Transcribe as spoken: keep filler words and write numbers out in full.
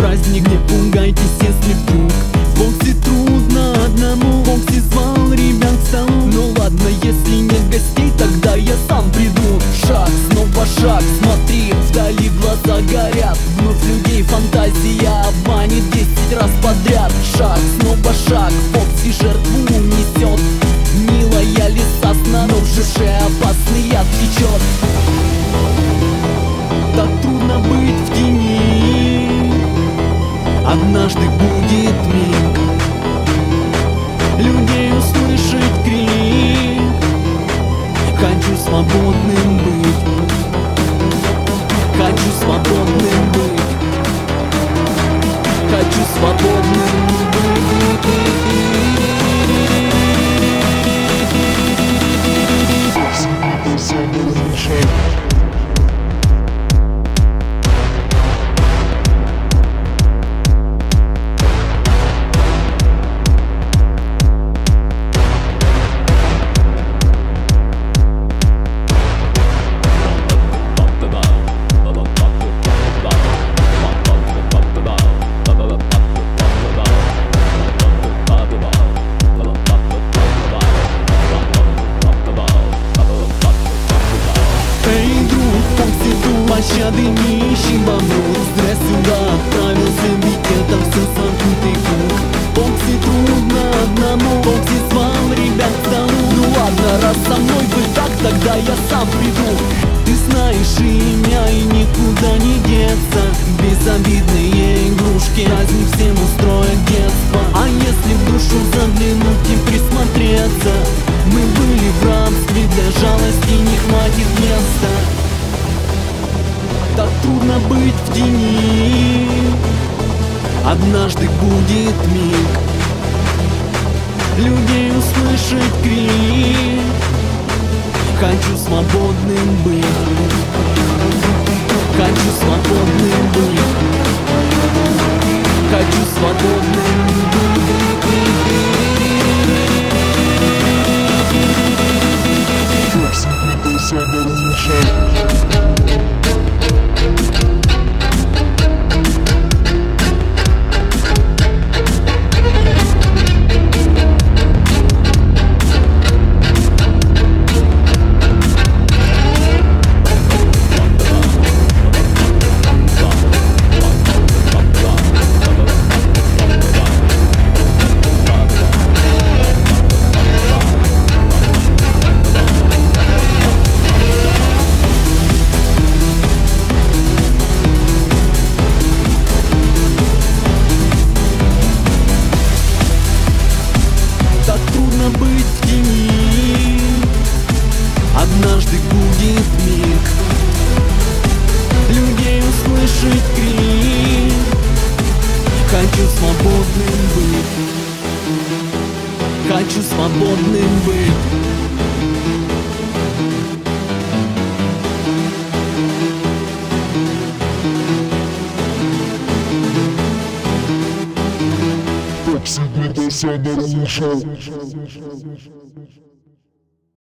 праздник, не пугайтесь, если вдруг в боксе трудно одному. Боксе звал ребят к столу. Ну ладно, если нет гостей, тогда я сам приду. Шаг, снова шаг, смотри, вдали глаза горят. Вновь людей фантазия обманет десять раз подряд. Шаг, снова шаг, Фокси жертву несет. Милая лиса снаружи, опасный яд течет. Так трудно быть в тени, однажды будет миг людей услышать крик. Хочу свободным быть, хочу свободным быть, хочу свободным быть. Пощады не ищи вокруг, зря сюда отправился, ведь это все замкнутый круг. Боксе трудно одному, Боксе звал ребят к столу. Ну ладно, раз со мной вы так, тогда я сам приду. Ты знаешь имя и никуда не деться. Безобидные игрушки праздник всем устроит детство. А если в душу заглянуть и присмотреться, мы были в рабстве, для жалости не хватит места. Так трудно быть в тени, однажды будет миг людей услышать крик. Хочу свободным быть, хочу свободным быть, хочу свободным быть. Быть в тени, однажды будет миг людей услышать крик. Хочу свободным быть, хочу свободным быть. Всегда до себя нарушал.